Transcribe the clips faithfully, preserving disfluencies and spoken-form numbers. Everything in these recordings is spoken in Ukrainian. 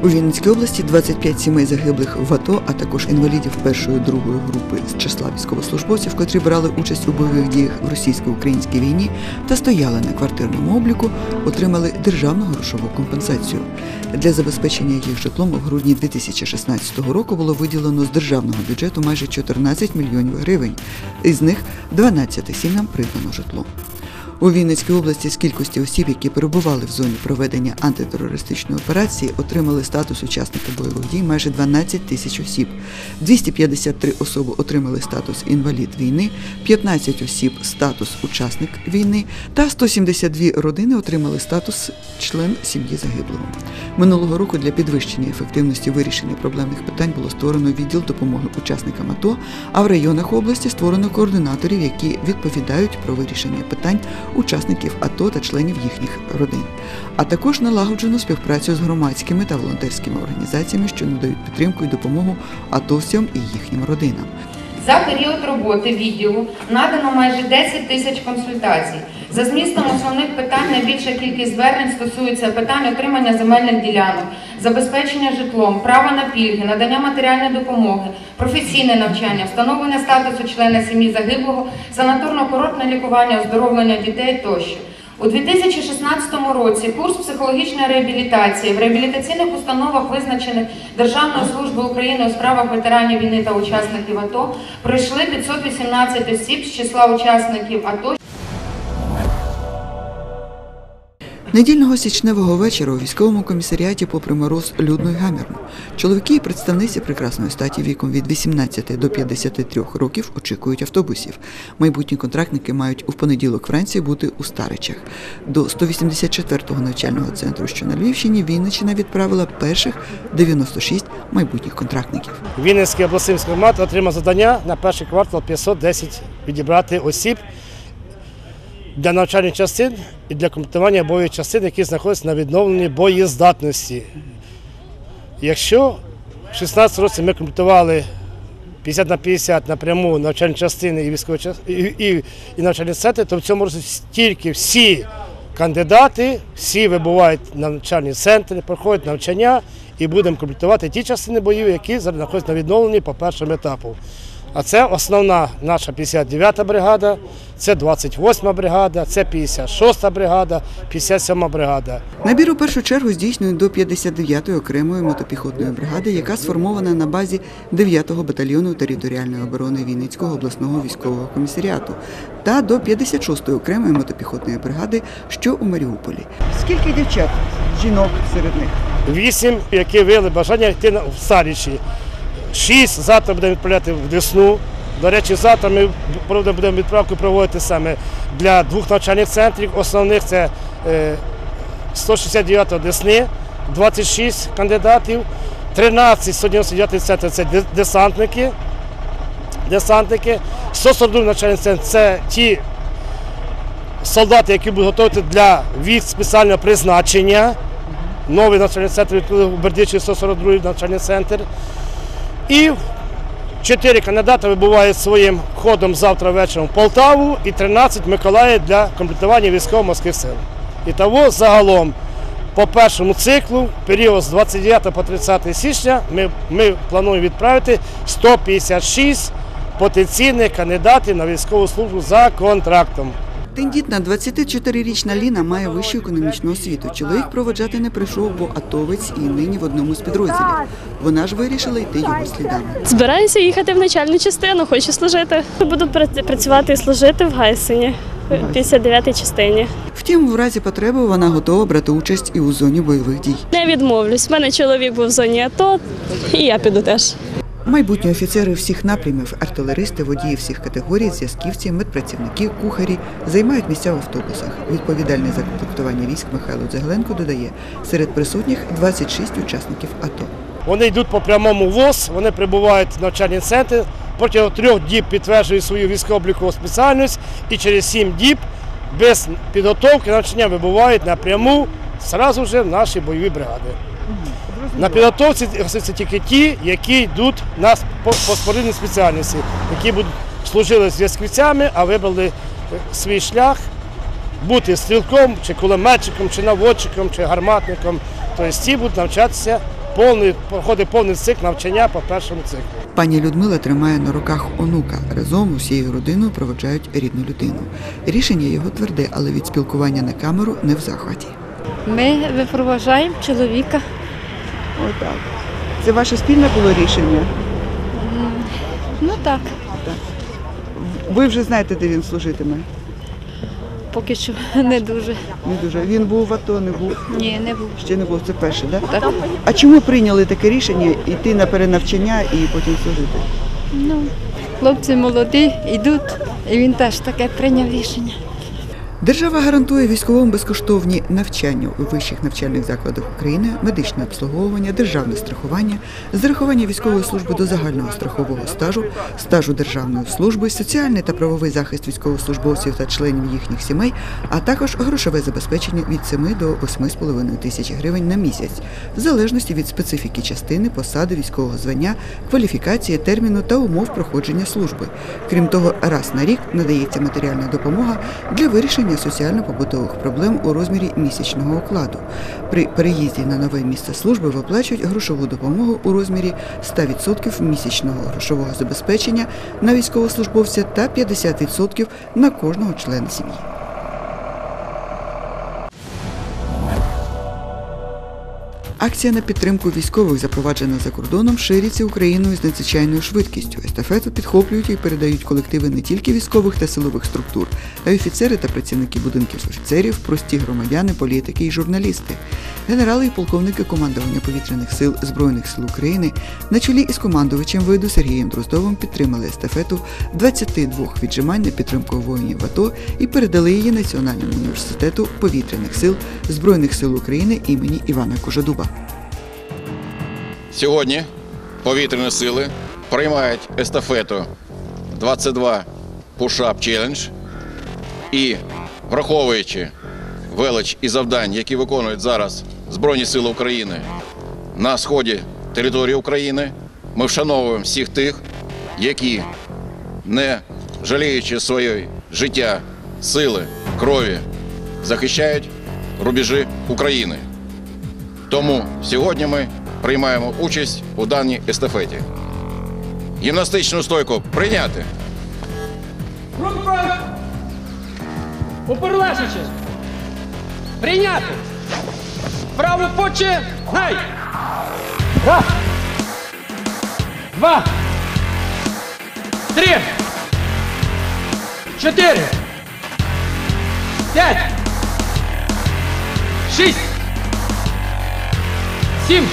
У Вінницькій області двадцять п'ять сімей загиблих в АТО, а також інвалідів першої, другої групи з числа військовослужбовців, котрі брали участь у бойових діях в російсько-українській війні та стояли на квартирному обліку, отримали державну грошову компенсацію. Для забезпечення їх житлом у грудні дві тисячі шістнадцятого року було виділено з державного бюджету майже чотирнадцять мільйонів гривень. Із них дванадцяти сім'ям придбано житло. У Вінницькій області з кількості осіб, які перебували в зоні проведення антитерористичної операції, отримали статус учасника бойових дій майже дванадцять тисяч осіб. двісті п'ятдесят три особи отримали статус інвалід війни, п'ятнадцять осіб – статус учасник війни та сто сімдесят дві родини отримали статус член сім'ї загиблого. Минулого року для підвищення ефективності вирішення проблемних питань було створено відділ допомоги учасникам АТО, а в районах області створено координаторів, які відповідають про вирішення питань учасників АТО та членів їхніх родин. А також налагоджено співпрацю з громадськими та волонтерськими організаціями, що надають підтримку і допомогу атовцям і їхнім родинам. За період роботи відділу надано майже десять тисяч консультацій. За змістом основних питань найбільша кількість звернень стосується питань отримання земельних ділянок, забезпечення житлом, права на пільги, надання матеріальної допомоги, професійне навчання, встановлення статусу члена сім'ї загиблого, санаторно-курортне лікування, оздоровлення дітей тощо. У дві тисячі шістнадцятому році курс психологічної реабілітації в реабілітаційних установах, визначених Державною службою України у справах ветеранів війни та учасників АТО, пройшли п'ятсот вісімнадцять осіб з числа учасників АТО. Недільного січневого вечора у військовому комісаріаті попри мороз людно й гамірно. Чоловіки і представниці прекрасної статі віком від вісімнадцяти до п'ятдесяти трьох років очікують автобусів. Майбутні контрактники мають у понеділок вранці бути у Старичах. До сто вісімдесят четвертого навчального центру, що на Львівщині, Вінниччина відправила перших дев'яносто шість майбутніх контрактників. Вінницький обласний військкомат отримав завдання на перший квартал п'ятсот десять відібрати осіб для навчальних частин і для комплектування бойових частин, які знаходяться на відновленні боєздатності. Якщо в шістнадцятому році ми комплектували п'ятдесят на п'ятдесят напряму навчальні частини і, військові, і, і, і навчальні центри, то в цьому році тільки всі кандидати, всі вибувають на навчальні центри, проходять навчання і будемо комплектувати ті частини бойові, які знаходяться на відновленні по першому етапу. А це основна наша п'ятдесят дев'ята бригада, це двадцять восьма бригада, це п'ятдесят шоста бригада, п'ятдесят сьома бригада. Набір у першу чергу здійснюють до п'ятдесят дев'ятої окремої мотопіхотної бригади, яка сформована на базі дев'ятого батальйону територіальної оборони Вінницького обласного військового комісаріату, та до п'ятдесят шостої окремої мотопіхотної бригади, що у Маріуполі. Скільки дівчат, жінок серед них? Вісім, які виявили бажання йти в Старичі. Шість завтра будемо відправляти в Десну. До речі, завтра ми будемо відправку проводити саме для двох навчальних центрів. Основних це сто шістдесят дев'ята Десни, двадцять шість кандидатів, тринадцять сто дев'яносто дев'ятий центр – це десантники, десантники, сто сорок другий навчальний центр – це ті солдати, які будуть готувати для військ спеціального призначення. Новий навчальний центр відкрили у Бердичеві, сто сорок другий навчальний центр. І чотири кандидати вибувають своїм ходом завтра вечором в Полтаву і тринадцять в Миколаїв для комплектування військово-морських сил. І того загалом по першому циклу, період з двадцять дев'ятого по тридцяте січня, ми, ми плануємо відправити сто п'ятдесят шість потенційних кандидатів на військову службу за контрактом. Тендітна двадцятичотирирічна Ліна має вищу економічну освіту. Чоловік проводжати не прийшов, бо атовець і нині в одному з підрозділів. Вона ж вирішила йти його слідами. Збираюся їхати в начальну частину, хочу служити. Буду працювати і служити в Гайсині, в п'ятдесят дев'ятій частині. Втім, в разі потреби вона готова брати участь і у зоні бойових дій. Не відмовлюсь. У мене чоловік був в зоні АТО, і я піду теж. Майбутні офіцери всіх напрямів, артилеристи, водії всіх категорій, зв'язківці, медпрацівники, кухарі займають місця в автобусах. Відповідальний за комплектування військ Михайло Дзегаленко додає, серед присутніх двадцять шість учасників АТО. Вони йдуть по прямому ВОЗ, вони прибувають в навчальні центри, протягом трьох діб підтверджують свою військово-облікову спеціальність і через сім діб без підготовки навчання вибувають напряму одразу вже в наші бойові бригади. На підготовці це тільки ті, які йдуть на по спортивній спеціальності, які будуть служили зв'язківцями, а вибрали свій шлях бути стрілком, чи кулеметчиком, чи наводчиком, чи гарматником. Тобто ці будуть навчатися повний, проходить повний цикл навчання по першому циклу. Пані Людмила тримає на руках онука. Разом усією родиною проводжають рідну людину. Рішення його тверде, але від спілкування на камеру не в захваті. Ми випроваджаємо чоловіка. Отак. Це ваше спільне було рішення? Ну так, Ви вже знаєте, де він служитиме? поки що не дуже. Не дуже. Він був в АТО, не був? Ні, не був. Ще не був, це перше, так? Так. А чому прийняли таке рішення йти на перенавчання і потім служити? Ну, хлопці молоді, йдуть, і він теж таке прийняв рішення. Держава гарантує військовим безкоштовні навчання у вищих навчальних закладах України, медичне обслуговування, державне страхування, зарахування військової служби до загального страхового стажу, стажу державної служби, соціальний та правовий захист військовослужбовців та членів їхніх сімей, а також грошове забезпечення від семи до восьми з половиною тисяч гривень на місяць, в залежності від специфіки частини, посади, військового звання, кваліфікації, терміну та умов проходження служби. Крім того, раз на рік надається матеріальна допомога для вирішення соціально-побутових проблем у розмірі місячного окладу. При переїзді на нове місце служби виплачують грошову допомогу у розмірі сто відсотків місячного грошового забезпечення на військовослужбовця та п'ятдесят відсотків на кожного члена сім'ї. Акція на підтримку військових, запроваджена за кордоном, шириться Україною з надзвичайною швидкістю. Естафету підхоплюють і передають колективи не тільки військових та силових структур, а й офіцери та працівники будинків офіцерів, прості громадяни, політики і журналісти. Генерали і полковники командування Повітряних сил Збройних сил України на чолі із командувачем виду Сергієм Дроздовим підтримали естафету двадцяти двох віджимань на підтримку воїнів АТО і передали її Національному університету Повітряних сил Збройних сил України імені Івана Кожедуба. Сьогодні повітряні сили приймають естафету двадцять два Push-Up Challenge і, враховуючи велич і завдань, які виконують зараз Збройні сили України на сході території України, ми вшановуємо всіх тих, які, не жаліючи своє життя, сили, крові, захищають рубежі України. Тому сьогодні ми приймаємо участь у даній естафеті. Гімнастичну стойку прийняти. Руки вперед! Уперлежичись! Прийняти! Праву починай! Раз! Два! Три! Чотири! П'ять! Шість! Сім!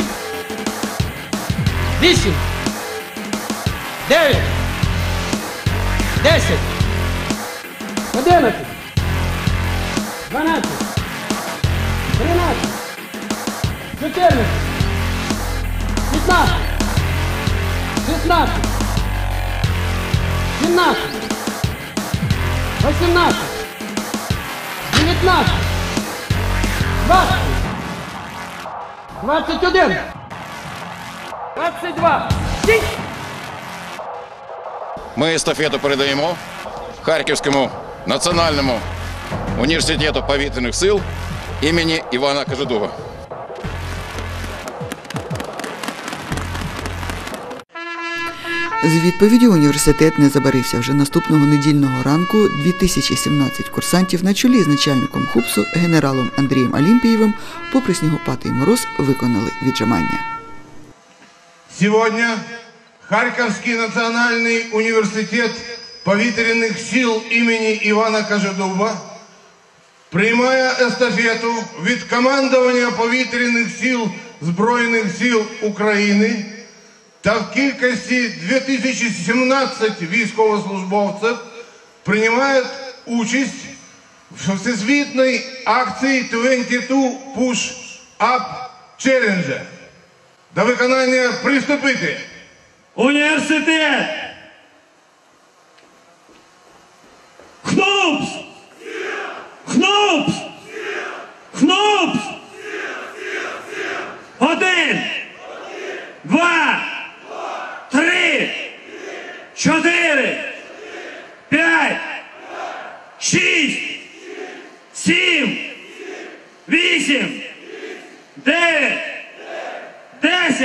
Вісім! Дев'ять! Десять! Одинадцять! Дванадцять! Тринадцять! Чотирнадцять! П'ятнадцять! Шістнадцять! Сімнадцять! Вісімнадцять! Дев'ятнадцять! Двадцять! Двадцять один! Двадцять два! Стій! Ми естафету передаємо Харківському національному університету повітряних сил імені Івана Кожедуба. З відповіддю університет не забарився. Вже наступного недільного ранку дві тисячі сімнадцять курсантів на чолі з начальником ХУПСу генералом Андрієм Олімпієвим попри снігопад і мороз виконали віджимання. Сьогодні Харківський національний університет повітряних сил імені Івана Кожедуба приймає естафету від командування повітряних сил Збройних сил України та в кількості дві тисячі сімнадцять військовослужбовців приймають участь в всесвітній акції двадцять два Push-Up Challenge. До виконання приступити. Університет! ХНУПС! ХНУПС! ХНУПС! Один! Два! Три! Чотири! П'ять! Шість! Сім! Вісім! Дев'ять! Десять!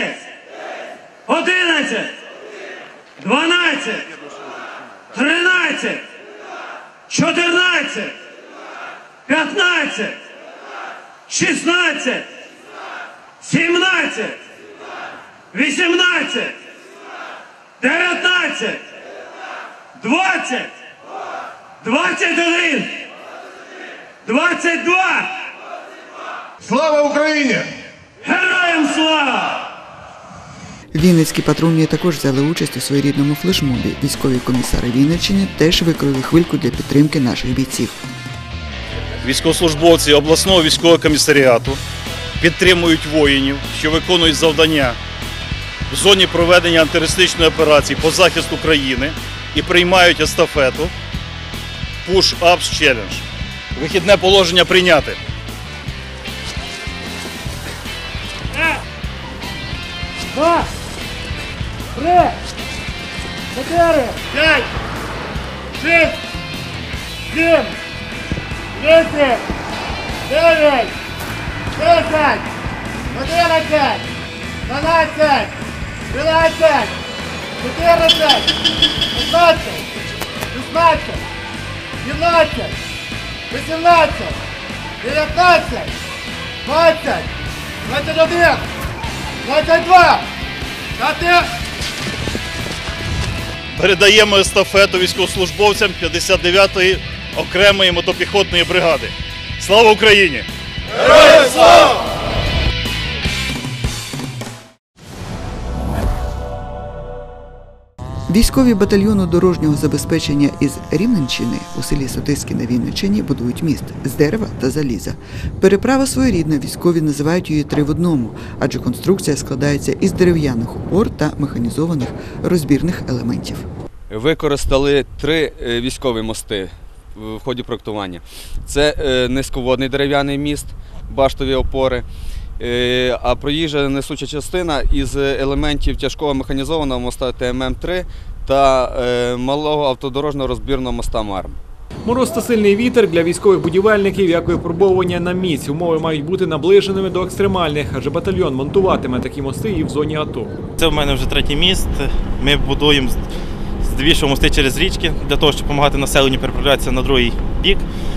тринадцять, чотирнадцять, п'ятнадцять, шістнадцять, сімнадцять, вісімнадцять, дев'ятнадцять, двадцять, двадцять один, двадцять два. Слава Україні! Героям слава! Вінницькі патрульні також взяли участь у своєрідному флешмобі. Військові комісари Вінниччини теж викрили хвильку для підтримки наших бійців. Військовослужбовці обласного військового комісаріату підтримують воїнів, що виконують завдання в зоні проведення антитерористичної операції по захисту країни і приймають естафету Push Ups Challenge. Вихідне положення прийняти. Два, три, чотири, п'ять, шість, сім, вісім, дев'ять, десять, одинадцять, дванадцять, тринадцять, чотирнадцять, п'ятнадцять, шістнадцять, сімнадцять, вісімнадцять, дев'ятнадцять, двадцять, двадцять один, двадцять два! Передаємо естафету військовослужбовцям п'ятдесят дев'ятої окремої мотопіхотної бригади. Слава Україні! Героям слава! Військові батальйону дорожнього забезпечення із Рівненщини у селі Сотиськи на Вінниччині будують міст з дерева та заліза. Переправа своєрідна, військові називають її три в одному, адже конструкція складається із дерев'яних опор та механізованих розбірних елементів. Використали три військові мости в ході проектування. Це низьководний дерев'яний міст, баштові опори, а проїжджа несуча частина із елементів тяжкого механізованого моста Т М М три та малого автодорожнього розбірного моста МАРМ. Мороз та сильний вітер для військових будівельників як випробовування на міць. Умови мають бути наближеними до екстремальних, адже батальйон монтуватиме такі мости і в зоні АТО. Це в мене вже третій міст. Ми будуємо здебільшого мости через річки, для того, щоб допомагати населенню переправлятися на другий бік.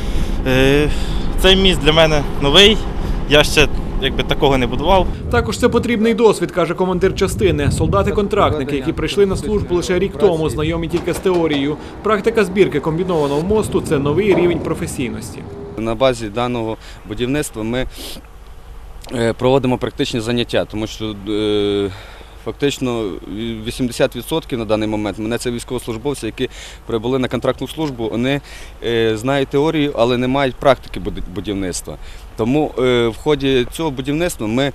Цей міст для мене новий, я ще якби такого не будував. Також це потрібний досвід, каже командир частини. Солдати-контрактники, які прийшли на службу лише рік тому, знайомі тільки з теорією. Практика збірки комбінованого мосту – це новий рівень професійності. На базі даного будівництва ми проводимо практичні заняття, тому що фактично вісімдесят відсотків на даний момент мене це військовослужбовці, які прибули на контрактну службу, вони знають теорію, але не мають практики будівництва. Тому в ході цього будівництва ми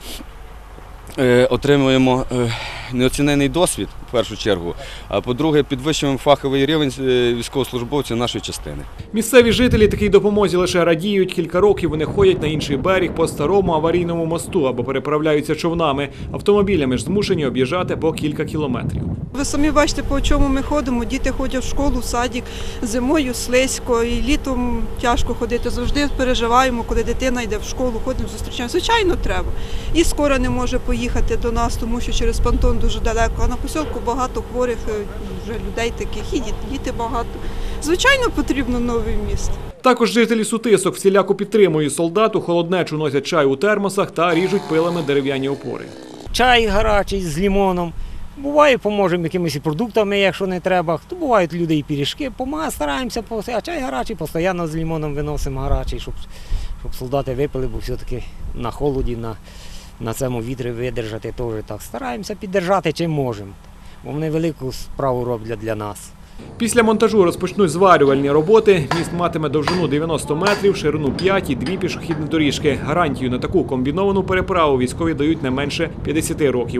отримуємо неоцінений досвід, в першу чергу, а по-друге, підвищуємо фаховий рівень військовослужбовців нашої частини. Місцеві жителі такій допомозі лише радіють. Кілька років вони ходять на інший берег по старому аварійному мосту або переправляються човнами. Автомобілями ж змушені об'їжджати по кілька кілометрів. Ви самі бачите, по чому ми ходимо. Діти ходять в школу, в садик, зимою слизько, і літом тяжко ходити. Завжди переживаємо, коли дитина йде в школу, ходимо, зустрічаємо. Звичайно, треба. І скоро не може поїхати до нас, тому що через понтон дуже далеко. А на посілку багато хворих вже людей таких, і діти багато. Звичайно, потрібно новий міст. Також жителі Сутисок всіляко підтримують солдат, у холоднечу носять чай у термосах та ріжуть пилами дерев'яні опори. Чай гарячий з лимоном. Буває, поможемо якимись продуктами, якщо не треба. То бувають люди і пиріжки, помагаємо, стараємося, а чай гарячий, постійно з лимоном виносимо гарячий, щоб, щоб солдати випили, бо все-таки на холоді, на, на цьому вітрі видержати теж так. Стараємося піддержати, чим можемо, бо вони велику справу роблять для нас. Після монтажу розпочнуть зварювальні роботи. Міст матиме довжину дев'яносто метрів, ширину п'ять і дві пішохідні доріжки. Гарантію на таку комбіновану переправу військові дають не менше п'ятдесят років.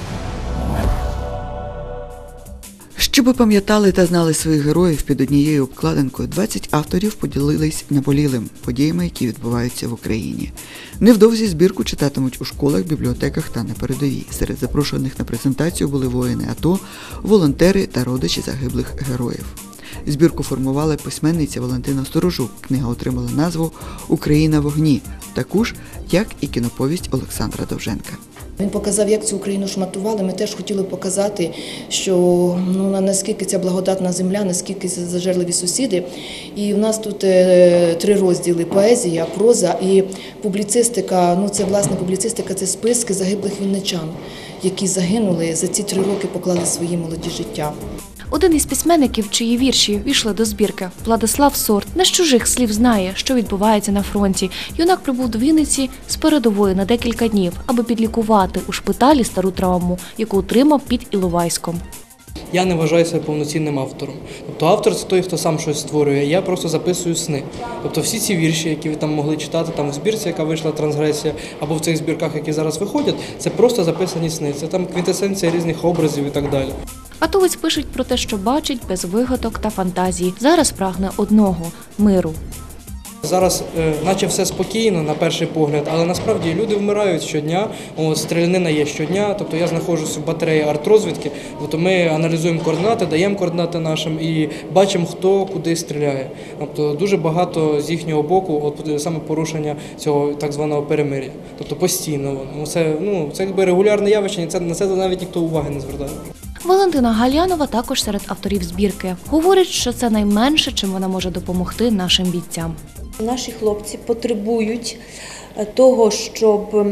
Щоб пам'ятали та знали своїх героїв під однією обкладинкою, двадцять авторів поділились наболілим подіями, які відбуваються в Україні. Невдовзі збірку читатимуть у школах, бібліотеках та на передовій. Серед запрошених на презентацію були воїни АТО, волонтери та родичі загиблих героїв. Збірку формувала письменниця Валентина Сторожук. Книга отримала назву «Україна в огні», таку ж, як і кіноповість Олександра Довженка. Він показав, як цю Україну шматували. Ми теж хотіли показати, що ну, наскільки ця благодатна земля, наскільки це зажерливі сусіди. І в нас тут е, три розділи: поезія, проза і публіцистика. Ну, це, власне, публіцистика – це списки загиблих вінничан, які загинули, за ці три роки поклали свої молоді життя. Один із письменників, чиї вірші війшли до збірки, Владислав Сорт, не з чужих слів знає, що відбувається на фронті. Юнак прибув до Вінниці з передової на декілька днів, аби підлікувати у шпиталі стару травму, яку отримав під Іловайськом. Я не вважаю себе повноцінним автором. Тобто автор – це той, хто сам щось створює, я просто записую сни. Тобто всі ці вірші, які ви там могли читати там в збірці, яка вийшла «Трансгресія», або в цих збірках, які зараз виходять, це просто записані сни. Це там квінтесенція різних образів і так далі. Атовець пишуть про те, що бачить без вигадок та фантазії. Зараз прагне одного – миру. Зараз е, наче все спокійно на перший погляд, але насправді люди вмирають щодня, от, стрілянина є щодня, тобто я знаходжусь в батареї артрозвідки, тобто ми аналізуємо координати, даємо координати нашим і бачимо, хто куди стріляє. Тобто дуже багато з їхнього боку от, саме порушення цього так званого перемир'я, тобто постійно. Ну, це, ну, це якби регулярне явище, і це, на це навіть ніхто уваги не звертає. Валентина Галянова також серед авторів збірки. Говорить, що це найменше, чим вона може допомогти нашим бійцям. Наші хлопці потребують того, щоб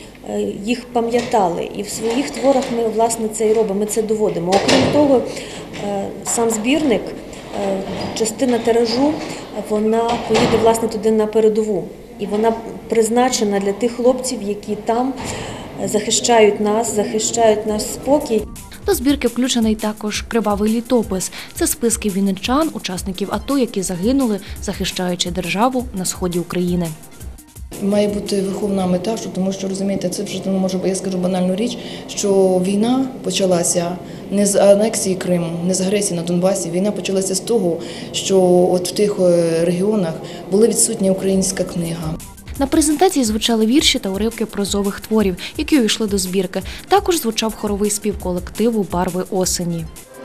їх пам'ятали. І в своїх творах ми, власне, це і робимо, ми це доводимо. Окрім того, сам збірник, частина тиражу, вона поїде, власне, туди на передову. І вона призначена для тих хлопців, які там захищають нас, захищають наш спокій. До збірки включений також кривавий літопис. Це списки вінничан, учасників АТО, які загинули, захищаючи державу на сході України. Має бути виховна мета, тому що, розумієте, це вже, може, я скажу банальну річ, що війна почалася не з анексії Криму, не з агресії на Донбасі. Війна почалася з того, що от в тих регіонах була відсутня українська книга. На презентації звучали вірші та уривки прозових творів, які увійшли до збірки. Також звучав хоровий спів колективу «Барви осені».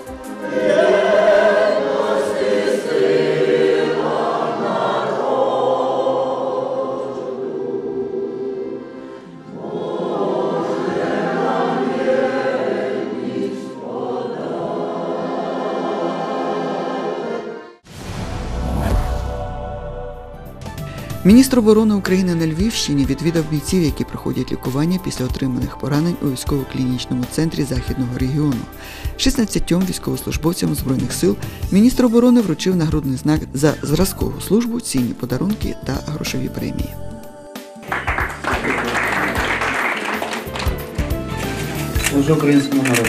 Міністр оборони України на Львівщині відвідав бійців, які проходять лікування після отриманих поранень у військово-клінічному центрі Західного регіону. шістнадцятьом військовослужбовцям Збройних сил міністр оборони вручив нагрудний знак за зразкову службу, цінні подарунки та грошові премії. Служу українському народу.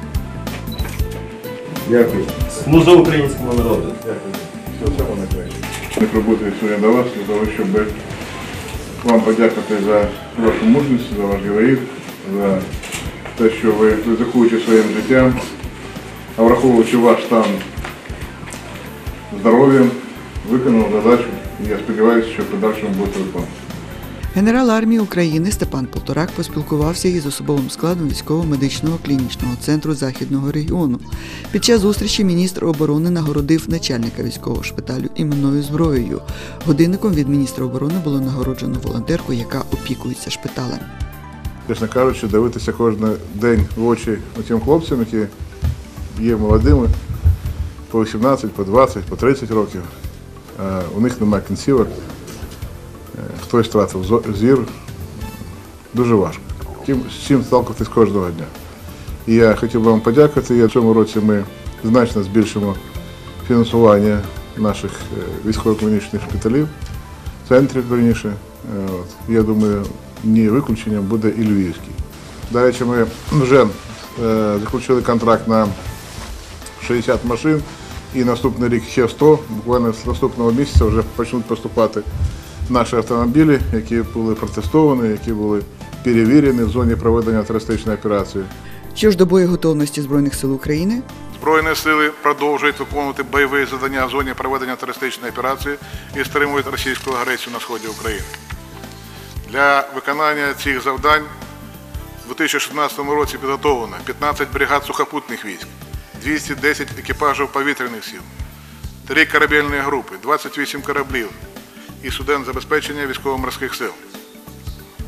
Дякую. Служу українському народу. Дякую. Все само найкраще. Ми прибули сьогодні до вас для того, щоб вам подякувати за вашу мужність, за ваш героїзм, за те, що ви, ризикуючи своїм життям, а враховуючи ваш стан здоров'я, виконали задачу. І я сподіваюся, що в подальшому будете виконувати. Генерал армії України Степан Полторак поспілкувався із особовим складом військово-медичного клінічного центру Західного регіону. Під час зустрічі міністр оборони нагородив начальника військового шпиталю іменною зброєю. Годинником від міністра оборони було нагороджено волонтерку, яка опікується шпиталем. Чесно кажучи, дивитися кожен день в очі цим хлопцям, які є молодими, по вісімнадцять, по двадцять, по тридцять років. У них немає кінцівок. Хтось втратив зір, дуже важко. З чим сталкуватись кожного дня. І я хотів би вам подякувати. І в цьому році ми значно збільшимо фінансування наших військово-клінічних шпиталів, центрів, верніше. Я думаю, не виключенням буде і Львівський. До речі, ми вже заключили контракт на шістдесят машин і наступний рік ще сто. Буквально з наступного місяця вже почнуть поступати наші автомобілі, які були протестовані, які були перевірені в зоні проведення терористичної операції. Що ж до боєготовності Збройних сил України? Збройні сили продовжують виконувати бойові завдання в зоні проведення терористичної операції і стримують російську агресію на сході України. Для виконання цих завдань у дві тисячі шістнадцятому році підготовлено п'ятнадцять бригад сухопутних військ, двісті десять екіпажів повітряних сил, три корабельні групи, двадцять вісім кораблів і суден забезпечення військово-морських сил.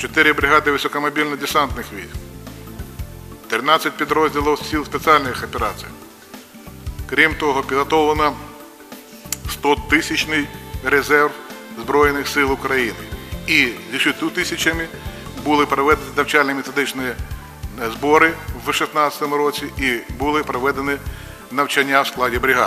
чотири бригади високомобільно-десантних військ, тринадцять підрозділів сил спеціальних операцій. Крім того, підготовлено стотисячний резерв Збройних сил України. І з десятьма тисячами були проведені навчально-методичні збори в дві тисячі шістнадцятому році і були проведені навчання в складі бригад.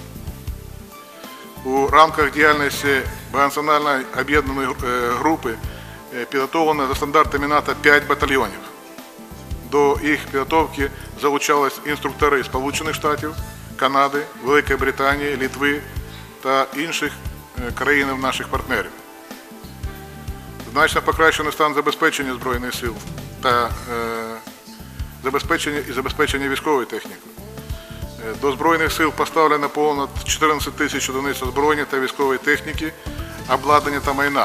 У рамках діяльності багатонаціональної об'єднаної групи підготовлено за стандартами НАТО п'ять батальйонів. До їх підготовки залучались інструктори Сполучених Штатів, Канади, Великої Британії, Литви та інших країн наших партнерів. Значно покращений стан забезпечення Збройних сил та е, забезпечення і забезпечення військової техніки. До Збройних сил поставлено понад чотирнадцять тисяч одиниць озброєння та військової техніки, обладнання та майна.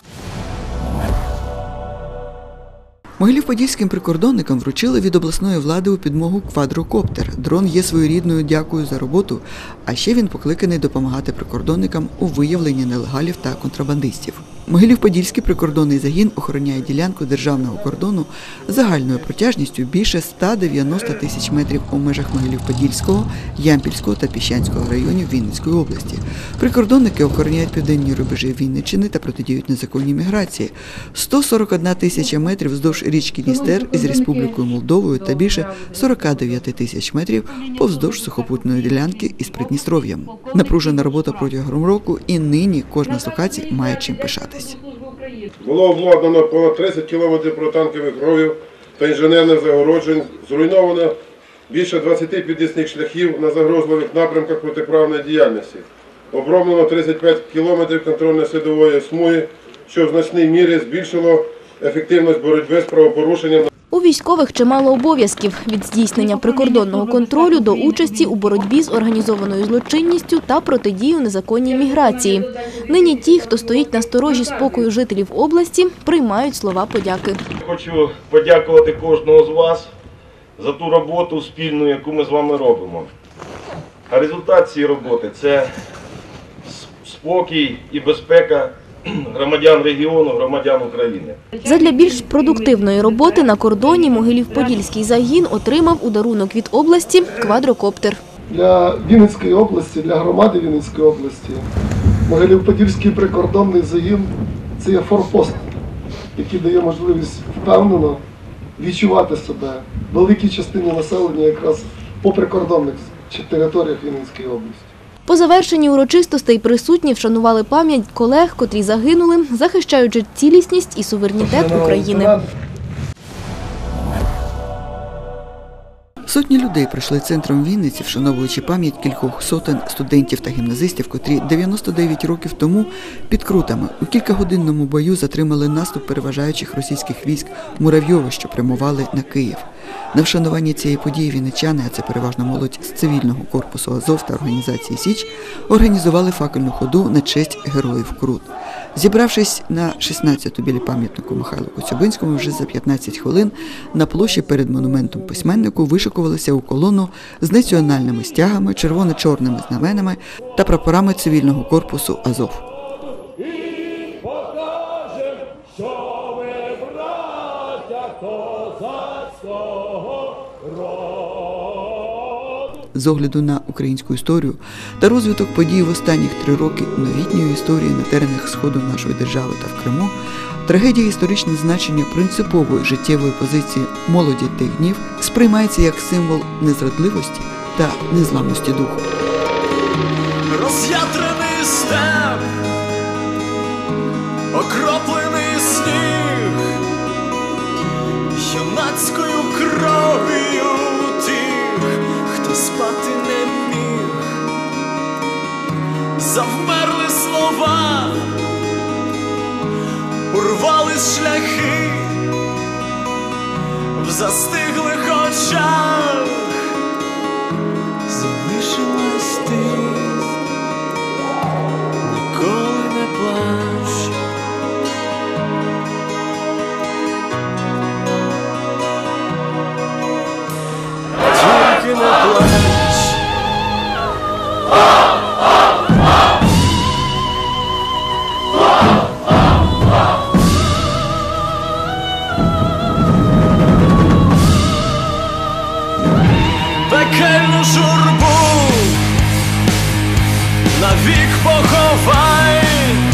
Могилів-Подільським прикордонникам вручили від обласної влади у підмогу квадрокоптер. Дрон є своєрідною дякою за роботу, а ще він покликаний допомагати прикордонникам у виявленні нелегалів та контрабандистів. Могилів-Подільський прикордонний загін охороняє ділянку державного кордону загальною протяжністю більше ста дев'яноста тисяч метрів у межах Могилів-Подільського, Ямпільського та Піщанського районів Вінницької області. Прикордонники охороняють південні рубежі Вінниччини та протидіють незаконній міграції. сто сорок одна тисяча метрів вздовж річки Дністер із Республікою Молдовою та більше сорок дев'ять тисяч метрів повздовж сухопутної ділянки із Придністров'ям. Напружена робота протягом року і нині кожна з локацій має чим пишати. Було обладнано понад тридцять кілометрів протитанкових ровів та інженерних загороджень, зруйновано більше двадцяти під'їзних шляхів на загрозливих напрямках протиправної діяльності, оброблено тридцять п'ять кілометрів контрольно-слідової смуги, що в значній мірі збільшило ефективність боротьби з правопорушенням. У військових чимало обов'язків – від здійснення прикордонного контролю до участі у боротьбі з організованою злочинністю та протидію незаконній міграції. Нині ті, хто стоїть на сторожі спокою жителів області, приймають слова подяки. Хочу подякувати кожного з вас за ту роботу спільну, яку ми з вами робимо. А результат цієї роботи – це спокій і безпека громадян регіону, громадян України. Задля більш продуктивної роботи на кордоні Могилів-Подільський загін отримав у дарунок від області квадрокоптер. Для Вінницької області, для громади Вінницької області Могилів-Подільський прикордонний загін – це є форпост, який дає можливість впевнено відчувати себе великій частині населення якраз по прикордонних територіях Вінницької області. По завершенні урочистостей присутні вшанували пам'ять колег, котрі загинули, захищаючи цілісність і суверенітет України. Сотні людей пройшли центром Вінниці, вшановуючи пам'ять кількох сотень студентів та гімназистів, котрі дев'яносто дев'ять років тому під Крутами у кількагодинному бою затримали наступ переважаючих російських військ Муравйова, що прямували на Київ. На вшанування цієї події вінничани, а це переважно молодь з цивільного корпусу Азов та організації «Січ», організували факельну ходу на честь героїв Крут. Зібравшись на шістнадцяту біля пам'ятнику Михайлу Коцюбинському, вже за п'ятнадцять хвилин на площі перед монументом письменнику вишикувалися у колону з національними стягами, червоно-чорними знаменами та прапорами цивільного корпусу Азов. З огляду на українську історію та розвиток подій в останніх три роки новітньої історії на теренах Сходу нашої держави та в Криму, трагедія історичне значення принципової життєвої позиції молоді тих днів сприймається як символ незрадливості та незламності духу. Роз'ятрений степ, окроплений сніг, юнацькою кров'ю тих, хто спати не міг. Завмерли слова, урвались шляхи, в застиглих очах залишилась ти. Ніколи не плач. Тільки не плач. навік поховай,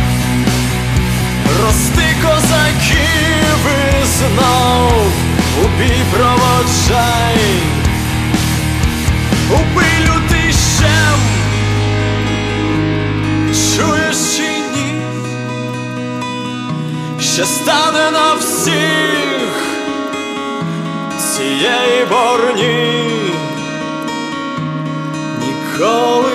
рости козаків і знов у бій проводжай, убий лютий щем, чуєш чи ні, ще стане на всіх цієї борні, ніколи